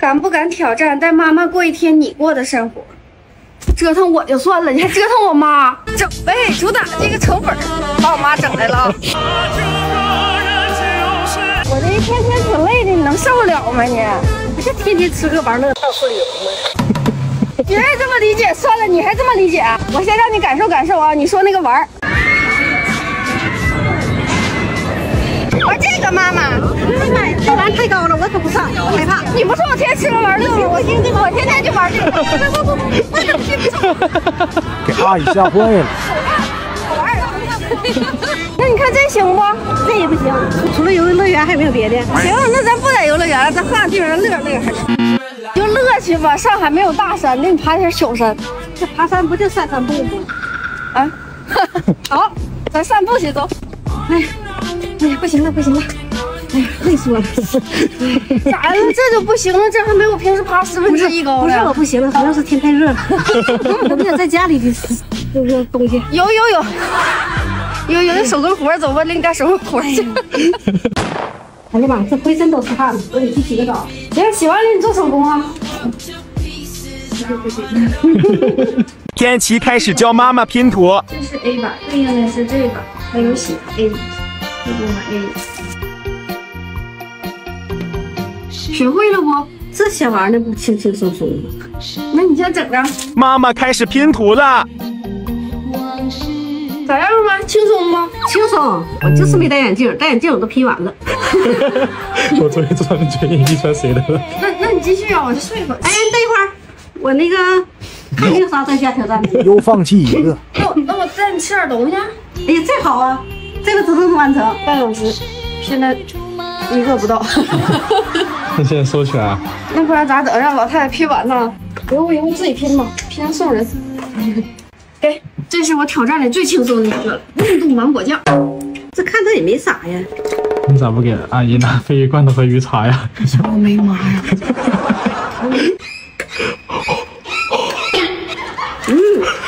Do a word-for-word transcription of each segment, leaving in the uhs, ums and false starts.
敢不敢挑战带妈妈过一天你过的生活？折腾我就算了，你还折腾我妈，整呗！主打这个成本，把我妈整来了。我这一天天挺累的，你能受得了吗你？不是天天吃喝玩乐到处旅游吗？别人这么理解，算了，你还这么理解？我先让你感受感受啊！你说那个玩儿。 玩这个妈妈，妈，这玩意太高了，我可不上，我害怕。你不说我天天吃喝玩乐吗？我听这个，我天天就玩这个。不不不，我怎么听不上？ 给阿姨吓坏了。 好玩。那你看这行不？这也不行。除了游乐园还有没有别的？行，那咱不在游乐园了，咱换个地方乐乐。就乐去吧，上海没有大山，给你爬点小山。这爬山不就散散步吗？啊，好，咱散步去，走。哎。 哎呀，不行了，不行了！哎呀，累死我了！咋了？这就不行了？这还没我平时爬十分之一高呢。不是我不行了，主要是天太热了。我不想在家里的这个东西。有有有有有那手工活，走吧，领点手工活去。哎呀妈，这浑身都是汗，我得去洗个澡。行，洗完了你做手工啊。不行不行。 天琪开始教妈妈拼图。 这是 A 版，对应的是这个，还有写 A。 学会了不？这些玩意儿不轻轻松松的。那你先整着。 妈妈开始拼图了。 咋样吗？轻松吗？轻松。我就是没戴眼镜，戴眼镜我都拼完了。 我昨天穿的这眼镜穿谁的了？ 那那你继续啊，我就睡会儿。哎，等一会儿，我那个还有啥在家挑战的？ 又放弃一个。 那我那我带你吃点东西。哎呀，这好啊。 这个只能完成半小时，现在一个不到。 那现在收起来。 那不然咋整？让老太太拼完呢？以后以后自己拼吧，拼完送人。给，这是我挑战里最轻松的一个运动芒果酱。这看着也没啥呀。 你咋不给阿姨拿鲱鱼罐头和鱼茶呀？ 我没妈呀。嗯，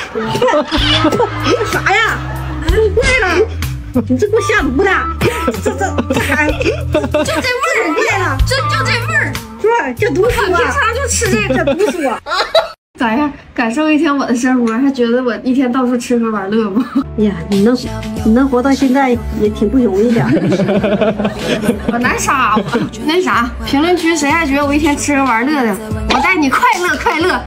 这啥呀？坏了。 你这给我吓毒的，这这这还就这味儿变了，就就这味儿，对，这毒素啊！平常就吃这个毒素啊。咋样？感受一天我的生活，还觉得我一天到处吃喝玩乐吗？呀，你能你能活到现在也挺不容易的。我难啥？我那啥，评论区谁还觉得我一天吃喝玩乐的？我带你快乐快乐。